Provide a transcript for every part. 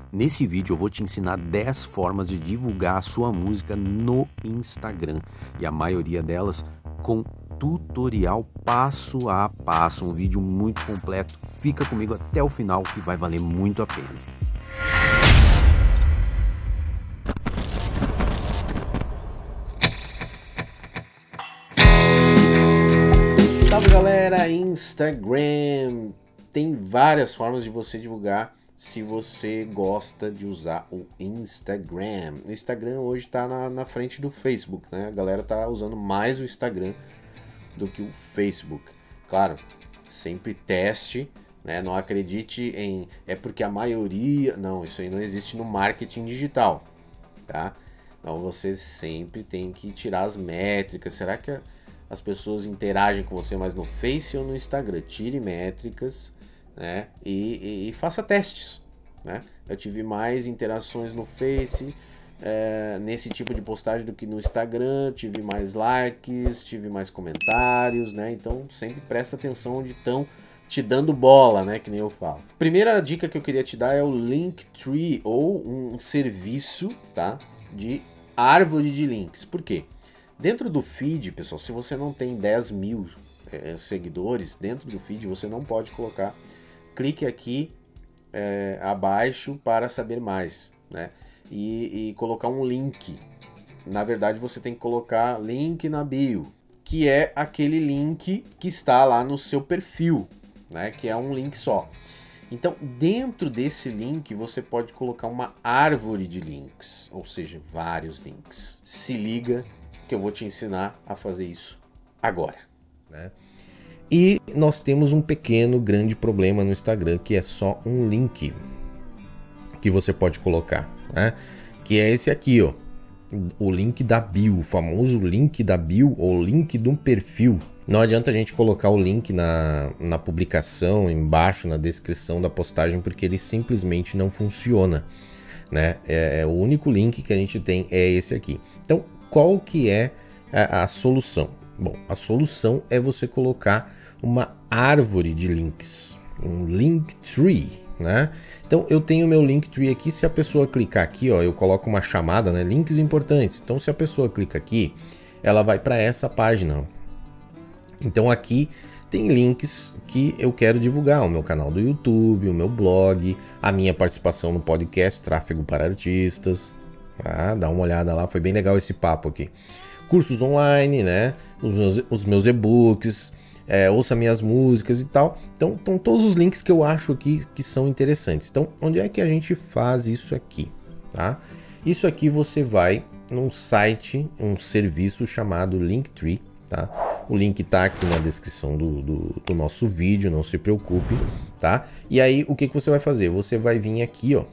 Nesse vídeo eu vou te ensinar 10 formas de divulgar a sua música no Instagram, e a maioria delas com tutorial passo a passo, um vídeo muito completo. Fica comigo até o final que vai valer muito a pena. Salve galera, Instagram! Tem várias formas de você divulgar se você gosta de usar o Instagram. O Instagram hoje está na frente do Facebook, né? A galera tá usando mais o Instagram do que o Facebook. Claro, sempre teste, né? Não acredite em... é porque a maioria... Não, isso aí não existe no marketing digital, tá? Então você sempre tem que tirar as métricas. Será que as pessoas interagem com você mais no Face ou no Instagram? Tire métricas, né? E faça testes, né? Eu tive mais interações no Face nesse tipo de postagem do que no Instagram. Tive mais likes, tive mais comentários, né? Então sempre presta atenção onde estão te dando bola, né? Que nem eu falo. Primeira dica que eu queria te dar é o Linktree, ou um serviço, tá? De árvore de links. Por quê? Dentro do feed, pessoal, se você não tem 10 mil seguidores, dentro do feed você não pode colocar, clique aqui abaixo para saber mais, né? E colocar um link. Na verdade você tem que colocar link na bio, que é aquele link que está lá no seu perfil, né? Que é um link só. Então, dentro desse link, você pode colocar uma árvore de links, ou seja, vários links. Se liga que eu vou te ensinar a fazer isso agora, né? E nós temos um grande problema no Instagram, que é só um link que você pode colocar, né? Que é esse aqui, ó, o link da bio, o famoso link da bio ou link do perfil. Não adianta a gente colocar o link na publicação, embaixo, na descrição da postagem, porque ele simplesmente não funciona, né? O único link que a gente tem é esse aqui. Então, qual que é a solução? Bom, a solução é você colocar uma árvore de links, um Linktree, né? Então eu tenho meu Linktree aqui. Se a pessoa clicar aqui, ó, eu coloco uma chamada, né? Links importantes. Então se a pessoa clica aqui, ela vai para essa página. Então aqui tem links que eu quero divulgar, o meu canal do YouTube, o meu blog, a minha participação no podcast Tráfego para Artistas. Dá uma olhada lá, foi bem legal esse papo aqui. Cursos online, né? Os meus e-books, ouça minhas músicas e tal. Então, estão todos os links que eu acho aqui que são interessantes. Então, onde é que a gente faz isso aqui? Tá? Isso aqui você vai num site, um serviço chamado Linktree. Tá? O link tá aqui na descrição do nosso vídeo, não se preocupe. Tá? E aí, o que você vai fazer? Você vai vir aqui, ó.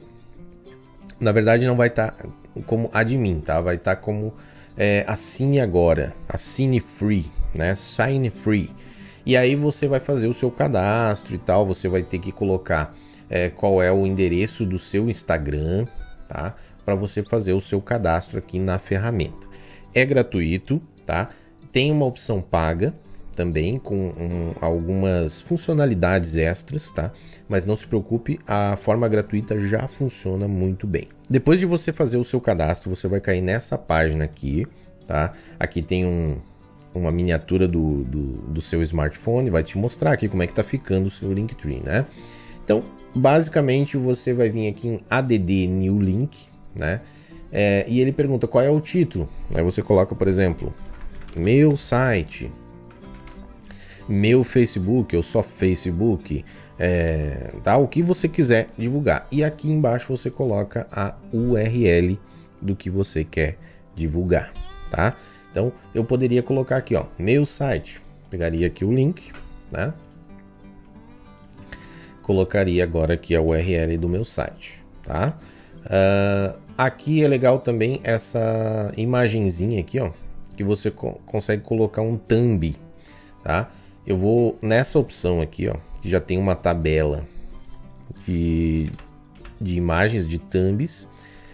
Na verdade, não vai estar como admin, tá? Vai estar como assine agora, assine free, né? Sign free. E aí você vai fazer o seu cadastro e tal. Você vai ter que colocar qual é o endereço do seu Instagram, tá? Para você fazer o seu cadastro aqui na ferramenta. É gratuito, tá? Tem uma opção paga também com algumas funcionalidades extras, tá? Mas não se preocupe, a forma gratuita já funciona muito bem. Depois de você fazer o seu cadastro, você vai cair nessa página aqui, tá? Aqui tem uma miniatura do seu smartphone, vai te mostrar aqui como é que tá ficando o seu Linktree, né? Então, basicamente, você vai vir aqui em add new link, né? E ele pergunta qual é o título. Aí você coloca, por exemplo, meu site, meu Facebook, ou só Facebook, tá? O que você quiser divulgar. E aqui embaixo você coloca a URL do que você quer divulgar, tá? Então eu poderia colocar aqui, ó, meu site. Pegaria aqui o link, né? Colocaria agora aqui a URL do meu site, tá? Aqui é legal também essa imagenzinha aqui, ó, que você consegue colocar um thumb, tá? Eu vou nessa opção aqui, ó, que já tem uma tabela de imagens, de thumbs,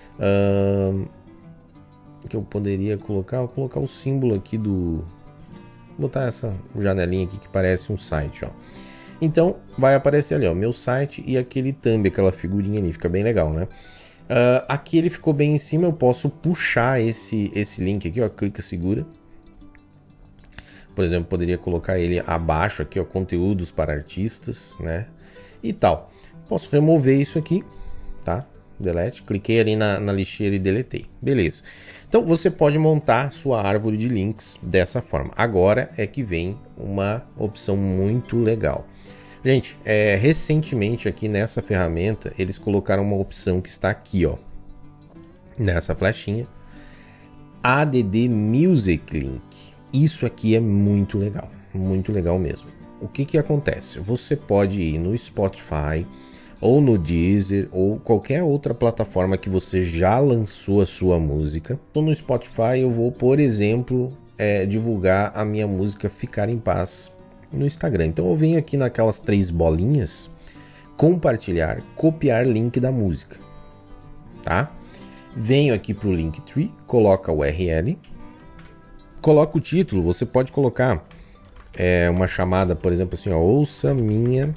que eu poderia colocar, vou colocar o símbolo aqui botar essa janelinha aqui que parece um site, ó. Então vai aparecer ali, ó, meu site e aquele thumb, aquela figurinha ali, fica bem legal, né? Aqui ele ficou bem em cima, eu posso puxar esse link aqui, ó, clica, segura. Por exemplo, poderia colocar ele abaixo aqui, ó, conteúdos para artistas, né? E tal. Posso remover isso aqui, tá? Delete, cliquei ali na lixeira e deletei. Beleza. Então você pode montar sua árvore de links dessa forma. Agora é que vem uma opção muito legal. Gente, recentemente aqui nessa ferramenta, eles colocaram uma opção que está aqui, ó. Nessa flechinha. ADD Music Link. Isso aqui é muito legal mesmo. O que que acontece? Você pode ir no Spotify ou no Deezer ou qualquer outra plataforma que você já lançou a sua música. Então no Spotify eu vou, por exemplo, divulgar a minha música Ficar em Paz no Instagram. Então eu venho aqui naquelas 3 bolinhas, compartilhar, copiar link da música, tá? Venho aqui para o Linktree, coloca o URL, coloca o título. Você pode colocar uma chamada, por exemplo, assim, ó, ouça minha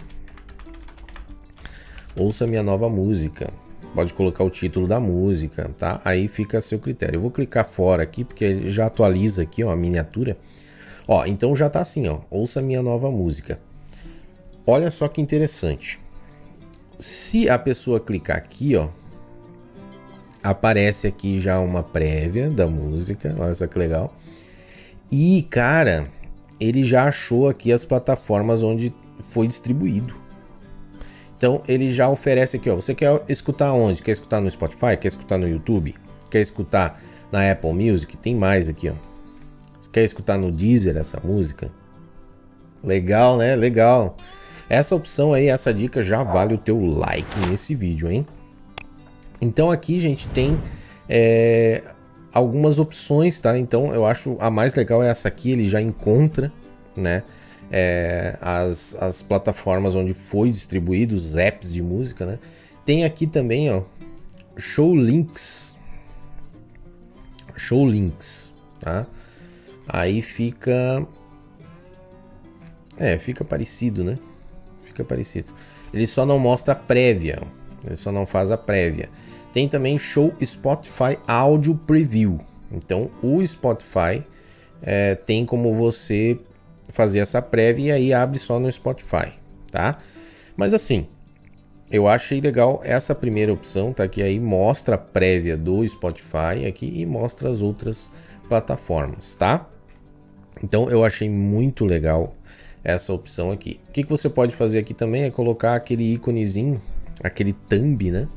nova música. Pode colocar o título da música, tá? Aí fica a seu critério. Eu vou clicar fora aqui porque ele já atualiza aqui, ó, a miniatura. Ó, então já tá assim, ó, ouça minha nova música. Olha só que interessante. Se a pessoa clicar aqui, ó, aparece aqui já uma prévia da música. Olha só que legal. E, cara, ele já achou aqui as plataformas onde foi distribuído. Então ele já oferece aqui, ó. Você quer escutar onde? Quer escutar no Spotify? Quer escutar no YouTube? Quer escutar na Apple Music? Tem mais aqui, ó. Você quer escutar no Deezer essa música? Legal, né? Legal. Essa opção aí, essa dica já vale o teu like nesse vídeo, hein? Então aqui, gente, tem algumas opções, tá? Então eu acho a mais legal é essa aqui. Ele já encontra, né? As plataformas onde foi distribuído, os apps de música, né? Tem aqui também, ó, Show Links, tá? Aí fica fica parecido, né? Fica parecido. Ele só não mostra a prévia, ele só não faz a prévia. Tem também Show Spotify Audio Preview. Então o Spotify tem como você fazer essa prévia e aí abre só no Spotify, tá? Mas assim, eu achei legal essa primeira opção, tá? Que aí mostra a prévia do Spotify aqui e mostra as outras plataformas, tá? Então eu achei muito legal essa opção aqui. O que você pode fazer aqui também é colocar aquele íconezinho, aquele thumb, né?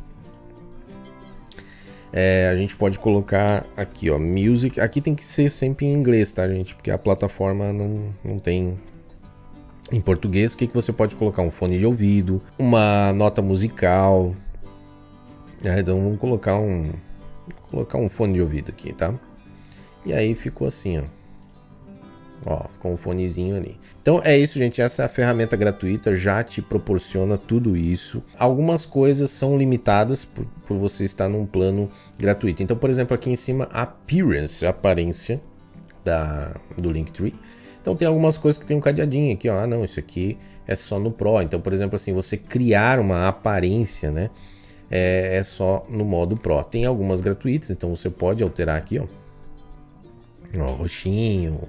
A gente pode colocar aqui, ó, Music. Aqui tem que ser sempre em inglês, tá, gente? Porque a plataforma não tem em português. O que você pode colocar? Um fone de ouvido, uma nota musical. Então vamos colocar um fone de ouvido aqui, tá? E aí ficou assim, ó. Ó, ficou um fonezinho ali. Então é isso, gente. Essa é a ferramenta gratuita, já te proporciona tudo isso. Algumas coisas são limitadas por você estar num plano gratuito. Então, por exemplo, aqui em cima, aparência do Linktree. Então tem algumas coisas que tem um cadeadinho aqui, ó. Ah, não, isso aqui é só no Pro. Então, por exemplo, assim, você criar uma aparência, né? É só no modo Pro. Tem algumas gratuitas, então você pode alterar aqui, ó. Ó, roxinho.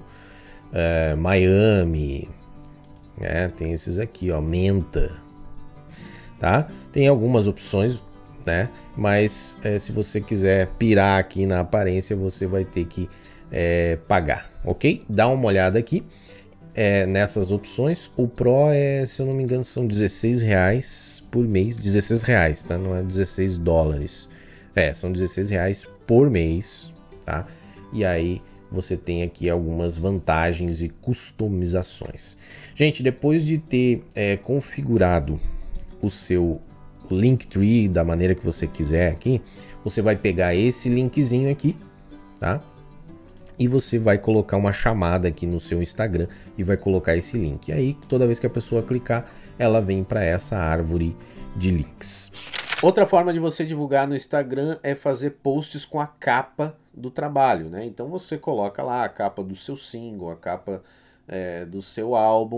Miami, tem esses aqui, ó, menta, tá? Tem algumas opções, né? Mas se você quiser pirar aqui na aparência, você vai ter que pagar, ok? Dá uma olhada aqui nessas opções. O Pro se eu não me engano, são R$16 por mês, R$16, tá? Não é $16. São R$16 por mês, tá? E aí você tem aqui algumas vantagens e customizações. Gente, depois de ter configurado o seu Linktree da maneira que você quiser aqui, você vai pegar esse linkzinho aqui, tá? E você vai colocar uma chamada aqui no seu Instagram e vai colocar esse link. E aí, toda vez que a pessoa clicar, ela vem para essa árvore de links. Outra forma de você divulgar no Instagram é fazer posts com a capa do trabalho, né? Então você coloca lá a capa do seu single, a capa do seu álbum,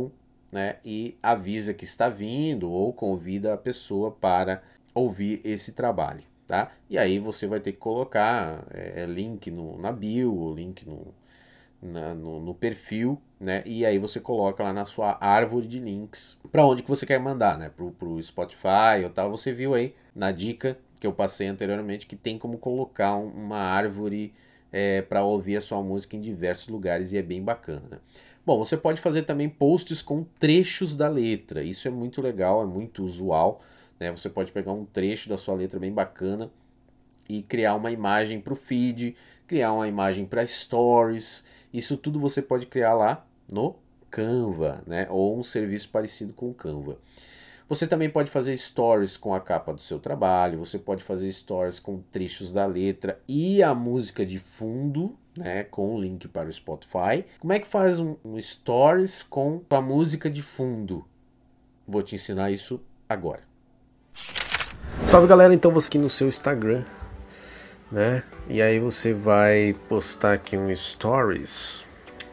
né, e avisa que está vindo ou convida a pessoa para ouvir esse trabalho, tá? E aí você vai ter que colocar link na bio, link no perfil, né? E aí você coloca lá na sua árvore de links para onde que você quer mandar, né? Pro Spotify ou tal. Você viu aí na dica que eu passei anteriormente que tem como colocar uma árvore para ouvir a sua música em diversos lugares e é bem bacana, né? Bom, você pode fazer também posts com trechos da letra. Isso é muito legal, é muito usual, né? Você pode pegar um trecho da sua letra bem bacana e criar uma imagem para o feed, criar uma imagem para stories. Isso tudo você pode criar lá no Canva, né? Ou um serviço parecido com o Canva. Você também pode fazer stories com a capa do seu trabalho, você pode fazer stories com trechos da letra e a música de fundo, né, com o link para o Spotify. Como é que faz um stories com a música de fundo? Vou te ensinar isso agora. Salve galera, então você aqui no seu Instagram, né? E aí você vai postar aqui um stories.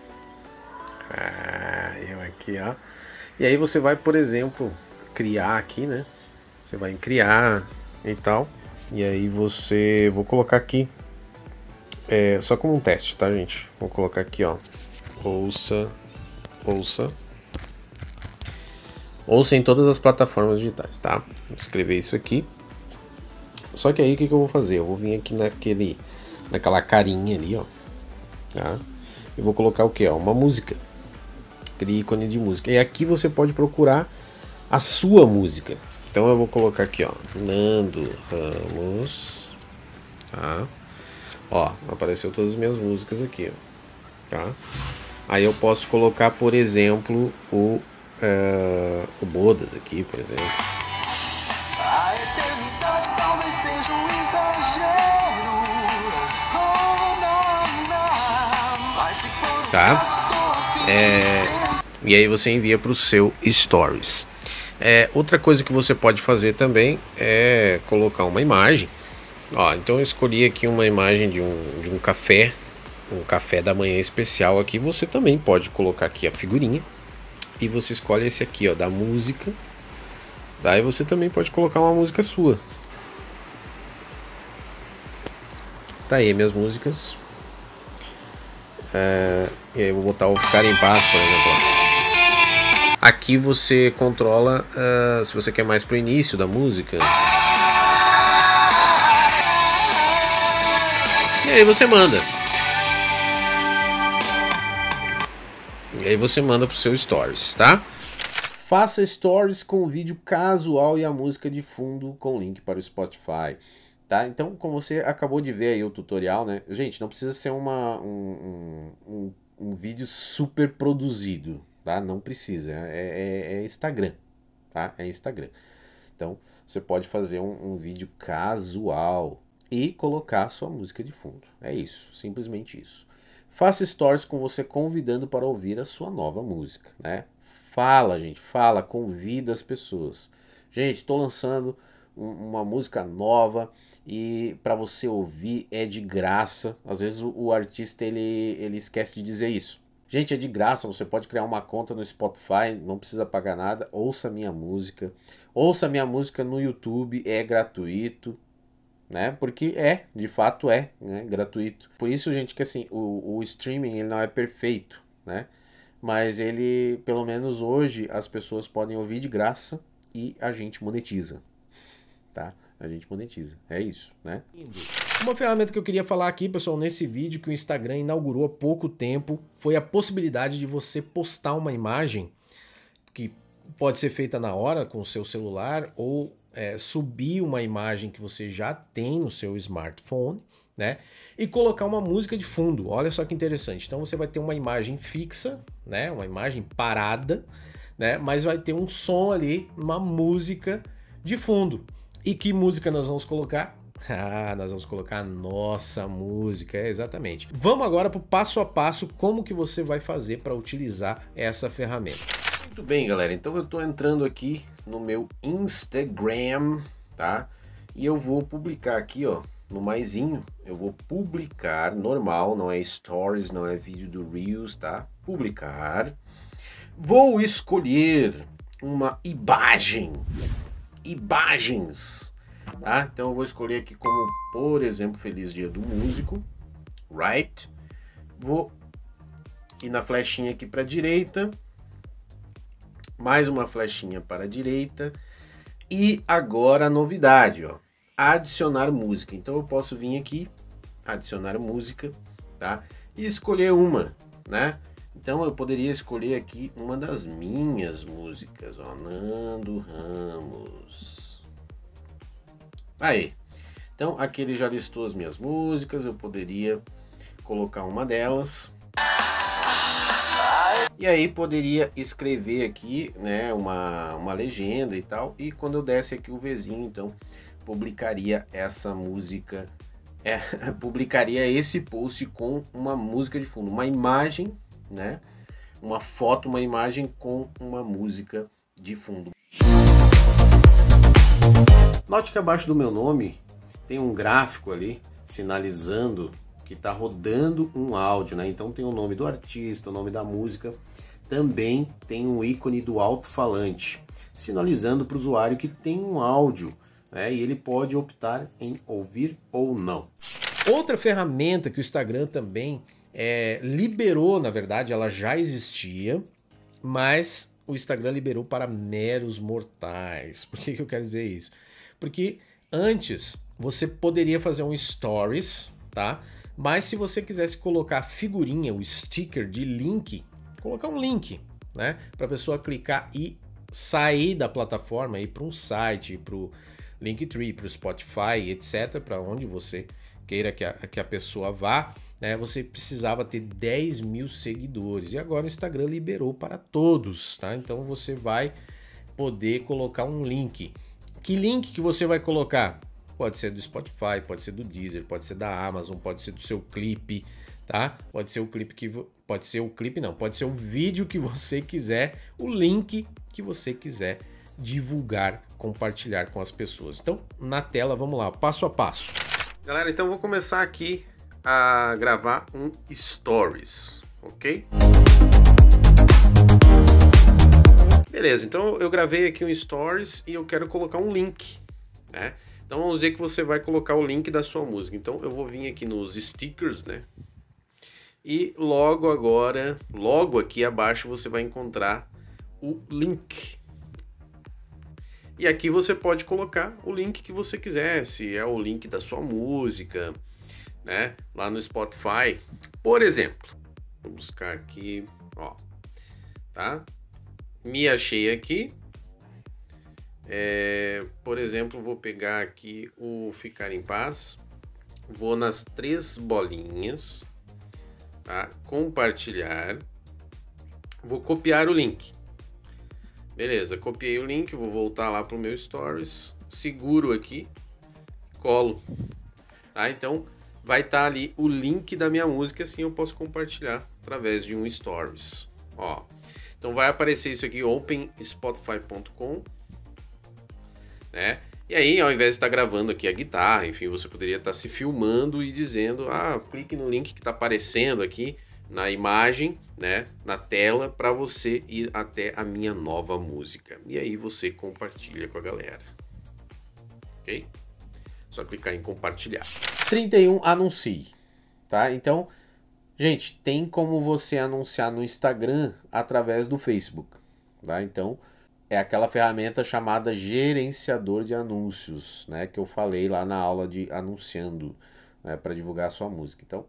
Eu aqui, ó. E aí você vai, por exemplo, criar aqui, né? Você vai em criar e tal. E aí vou colocar aqui só como um teste, tá, gente? Vou colocar aqui, ó. Ouça em todas as plataformas digitais, tá? Vou escrever isso aqui. Só que aí o que eu vou fazer? Eu vou vir aqui naquela carinha ali, ó. Tá? E vou colocar o que? Uma música. Aquele ícone de música. E aqui você pode procurar a sua música. Então eu vou colocar aqui, ó. Nando Ramos. Tá? Ó, apareceu todas as minhas músicas aqui, ó. Tá? Aí eu posso colocar, por exemplo, o Bodas aqui, por exemplo. A eternidade talvez seja um exagero. Oh, não, não. Mas se for Tá? E aí você envia para o seu Stories. Outra coisa que você pode fazer também é colocar uma imagem. Ó, então eu escolhi aqui uma imagem de um café, um café da manhã especial aqui. Você também pode colocar aqui a figurinha e você escolhe esse aqui, ó, da música. Daí você também pode colocar uma música sua. Tá aí minhas músicas. E aí eu vou botar o Ficar em Paz, por exemplo. Aqui você controla se você quer mais pro início da música. E aí você manda. E aí você manda pro seu Stories, tá? Faça Stories com vídeo casual e a música de fundo com link para o Spotify. Tá? Então, como você acabou de ver aí o tutorial, né? Gente, não precisa ser um vídeo super produzido, tá? Não precisa, é Instagram, tá? É Instagram. Então, você pode fazer um vídeo casual e colocar a sua música de fundo. É isso, simplesmente isso. Faça stories com você convidando para ouvir a sua nova música, né? Fala, gente, fala, convida as pessoas. Gente, estou lançando uma música nova e para você ouvir é de graça. Às vezes o artista ele esquece de dizer isso. Gente, é de graça, você pode criar uma conta no Spotify, não precisa pagar nada. Ouça minha música no YouTube, é gratuito, né? Porque de fato né? Gratuito. Por isso, gente, que assim, o streaming ele não é perfeito, né? Mas ele, pelo menos hoje, as pessoas podem ouvir de graça e a gente monetiza, tá? A gente monetiza, é isso, né? Uma ferramenta que eu queria falar aqui, pessoal, nesse vídeo que o Instagram inaugurou há pouco tempo, foi a possibilidade de você postar uma imagem que pode ser feita na hora com o seu celular ou subir uma imagem que você já tem no seu smartphone, né? E colocar uma música de fundo. Olha só que interessante. Então você vai ter uma imagem fixa, né? Uma imagem parada, né? Mas vai ter um som ali, uma música de fundo. E que música nós vamos colocar? Nós vamos colocar a nossa música, exatamente. Vamos agora para o passo a passo como que você vai fazer para utilizar essa ferramenta. Muito bem, galera. Então eu estou entrando aqui no meu Instagram, tá? E eu vou publicar aqui, ó, no maisinho, eu vou publicar, normal, não é stories, não é vídeo do Reels, tá? Publicar. Vou escolher uma imagens, tá? Então eu vou escolher aqui como, por exemplo, Feliz Dia do Músico, right? Vou ir na flechinha aqui para a direita, mais uma flechinha para a direita, e agora a novidade, ó, adicionar música. Então eu posso vir aqui, adicionar música, tá? E escolher uma, né? Então eu poderia escolher aqui uma das minhas músicas, ó, Nando Ramos. Aí. Então aqui ele já listou as minhas músicas, eu poderia colocar uma delas. E aí poderia escrever aqui, né, uma legenda e tal. E quando eu desse aqui o Vzinho, então publicaria essa música, publicaria esse post com uma música de fundo, uma imagem, né, uma foto, uma imagem com uma música de fundo. Note que abaixo do meu nome tem um gráfico ali sinalizando que está rodando um áudio, né? Então tem o nome do artista, o nome da música, também tem um ícone do alto-falante, sinalizando para o usuário que tem um áudio, né? E ele pode optar em ouvir ou não. Outra ferramenta que o Instagram também liberou, na verdade, ela já existia, mas o Instagram liberou para meros mortais. Por que eu quero dizer isso? Porque antes você poderia fazer um stories, tá? Mas se você quisesse colocar a figurinha, o sticker de link, colocar um link, né? Para a pessoa clicar e sair da plataforma, ir para um site, para o Linktree, para o Spotify, etc., para onde você queira que a pessoa vá, né? Você precisava ter 10 mil seguidores. E agora o Instagram liberou para todos, tá? Então você vai poder colocar um link. Que link que você vai colocar? Pode ser do Spotify, pode ser do Deezer, pode ser da Amazon, pode ser do seu clipe, tá? Pode ser o clipe que... Pode ser o clipe, não. Pode ser o vídeo que você quiser, o link que você quiser divulgar, compartilhar com as pessoas. Então, na tela, vamos lá, passo a passo. Galera, então eu vou começar aqui a gravar um Stories, ok? Beleza, então eu gravei aqui um Stories e eu quero colocar um link, né? Então vamos dizer que você vai colocar o link da sua música. Então eu vou vir aqui nos stickers, né? E logo aqui abaixo você vai encontrar o link. E aqui você pode colocar o link que você quiser, se é o link da sua música, né? Lá no Spotify, por exemplo. Vou buscar aqui, ó, tá? Me achei aqui. Por exemplo, vou pegar aqui o Ficar em Paz, vou nas 3 bolinhas, tá? Compartilhar, vou copiar o link. Beleza, copiei o link, vou voltar lá para o meu Stories, seguro aqui, colo, tá? Então vai estar ali o link da minha música, assim eu posso compartilhar através de um Stories, ó. Então vai aparecer isso aqui, openspotify.com, né? E aí, ao invés de estar gravando aqui a guitarra, enfim, você poderia estar se filmando e dizendo, clique no link que está aparecendo aqui na imagem, né, na tela, para você ir até a minha nova música. E aí você compartilha com a galera. Ok? Só clicar em compartilhar. 31, anuncie, tá? Então, gente, tem como você anunciar no Instagram através do Facebook, tá? Então, é aquela ferramenta chamada gerenciador de anúncios, né, que eu falei lá na aula de anunciando, né, para divulgar a sua música. Então,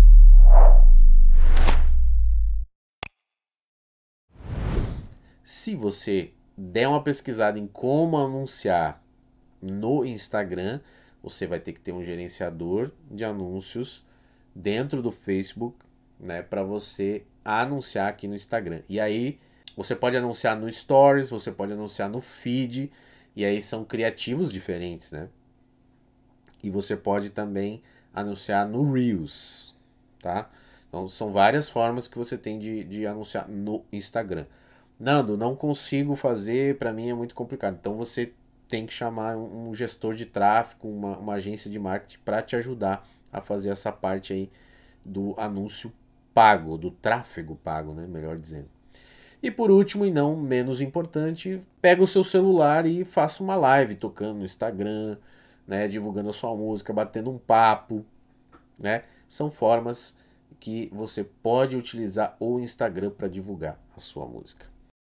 se você der uma pesquisada em como anunciar no Instagram, você vai ter que ter um gerenciador de anúncios dentro do Facebook, né, para você anunciar aqui no Instagram. E aí você pode anunciar no Stories, você pode anunciar no Feed, e aí são criativos diferentes, né? E você pode também anunciar no Reels, tá? Então são várias formas que você tem de anunciar no Instagram. Nando, não consigo fazer, para mim é muito complicado. Então você tem que chamar um gestor de tráfego, uma agência de marketing para te ajudar a fazer essa parte aí do anúncio pago, do tráfego pago, né? Melhor dizendo. E por último, e não menos importante, pega o seu celular e faça uma live tocando no Instagram, né, divulgando a sua música, batendo um papo, né? São formas que você pode utilizar o Instagram para divulgar a sua música.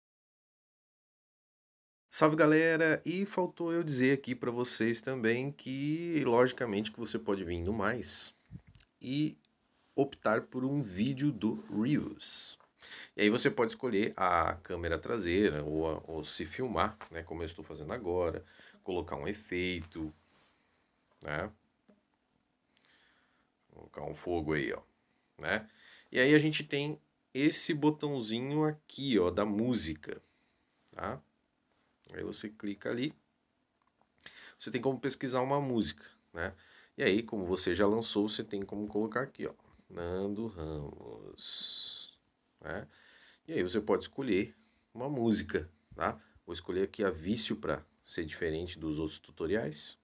Salve galera, e faltou eu dizer aqui para vocês também que logicamente que você pode vir no mais e optar por um vídeo do Reels. E aí você pode escolher a câmera traseira ou se filmar, né, como eu estou fazendo agora, colocar um efeito, né? Colocar um fogo aí, ó, né? E aí a gente tem esse botãozinho aqui, ó, da música, tá? Aí você clica ali, você tem como pesquisar uma música, né? E aí, como você já lançou, você tem como colocar aqui, ó, Nando Ramos, né? E aí você pode escolher uma música, tá? Vou escolher aqui a Vício para ser diferente dos outros tutoriais.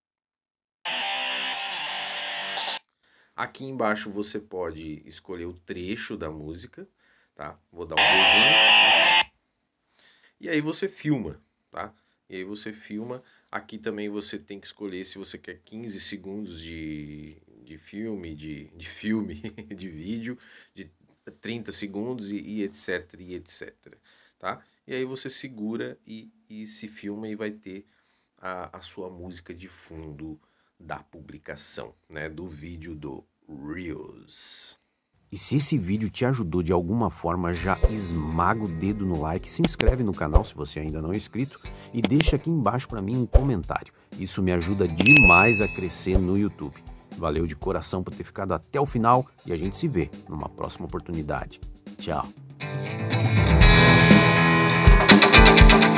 Aqui embaixo você pode escolher o trecho da música, tá? Vou dar um desenho. E aí você filma, tá? E aí você filma. Aqui também você tem que escolher se você quer 15 segundos de filme, de vídeo, de 30 segundos e etc, tá? E aí você segura e se filma e vai ter a sua música de fundo da publicação, né, do vídeo do Reels. E se esse vídeo te ajudou de alguma forma, já esmaga o dedo no like, se inscreve no canal se você ainda não é inscrito e deixa aqui embaixo para mim um comentário. Isso me ajuda demais a crescer no YouTube. Valeu de coração por ter ficado até o final e a gente se vê numa próxima oportunidade. Tchau!